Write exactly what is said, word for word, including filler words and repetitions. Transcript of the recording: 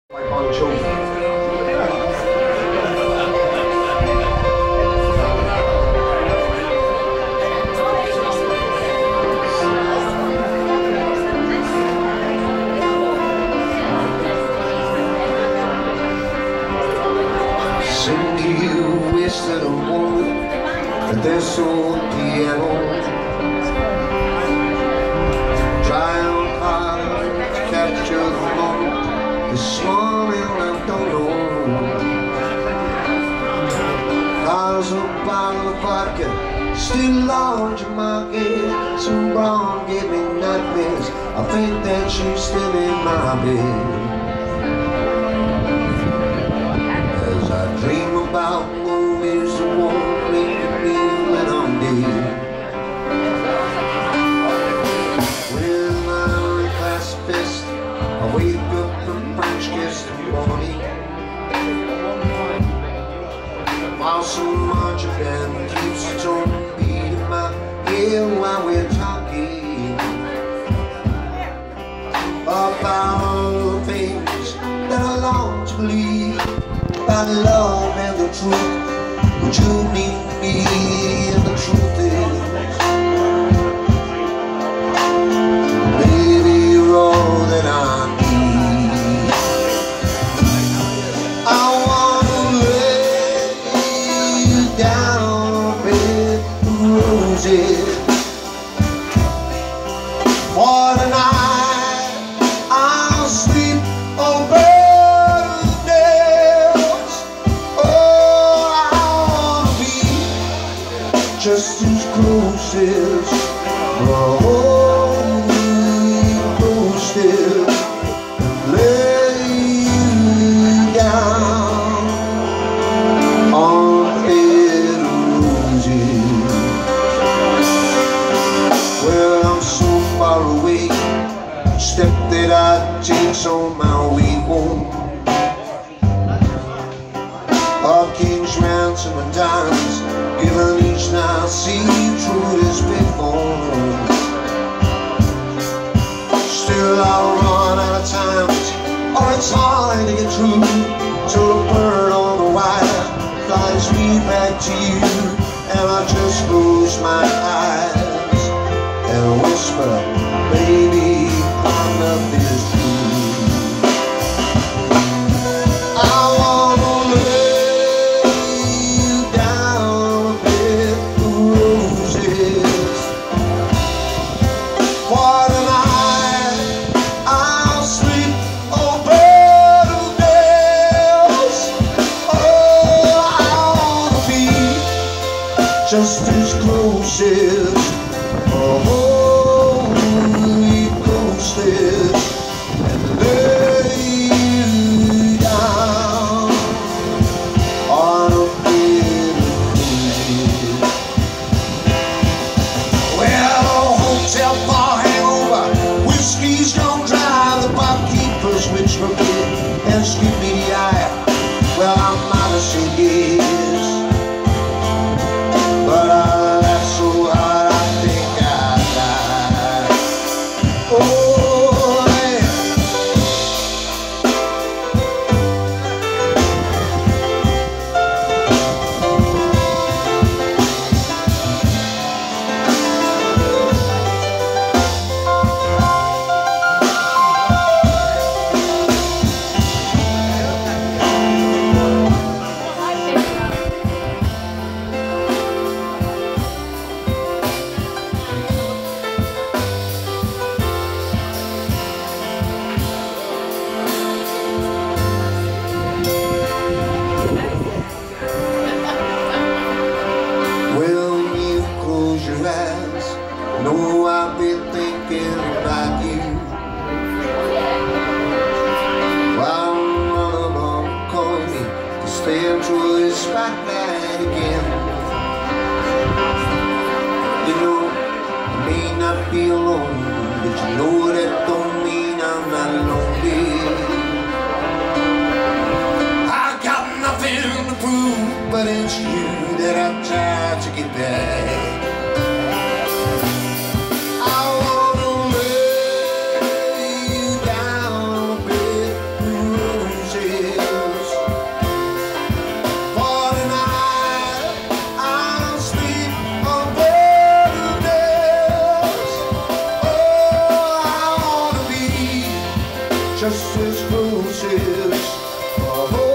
Bon Jovi. Sing to you wasted a moment at this old piano, trying hard to capture the moment. This morning I don't know. Cause a bottle of vodka still lodged in my head. Some brown gave me nightmares. I think that she's still in my bed. As I dream about movies that won't make me when I'm dead. With my unclasped fist, I wake up from French kiss in the morning. While so much of them keeps its own beat in my ear while we're talking about all the things that I long to believe, about love and the truth. Would you need me? And the truth is, baby, you're all that I need. I wanna lay you down on a bed of roses for the night. I'll sleep on bed of nails. Oh, I wanna be just as close as, oh, close as, and lay you down on a bed of roses. Well, I'm so far away, step that I take on my way home. A king's ransom and diamonds given each night, see through this big home. Still I'll run out of times, or it's hard to get through, till a bird on the wire flies me back to you. And I just close my eyes and whisper, baby, our love is true. I wanna lay you down on a bed of roses for the night. I'll sleep on bed of nails. Oh, I wanna be just as close as, oh, close as, and lay you down on a bed of roses. Well, a hotel bar hangover, whiskey's gone dry, the barkeepers which forbid and skip me the eye. Well, I might have said yes, but I laughed so hard I think I died. Oh, yeah. Well, you close your eyes, know I've been thinking about you. While I'm running on, calling me to stand through this spotlight again. You know, I may not be alone, but you know that don't mean I'm not lonely. I got nothing to prove, but it's you that I've tried to get back. I wanna lay you down a bed of roses. roses. Oh,